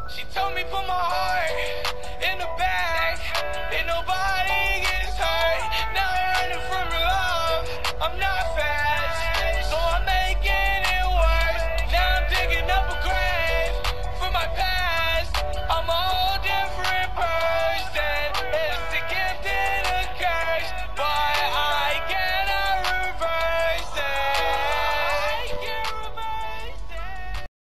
She told me put my heart in the bag. Ain't nobody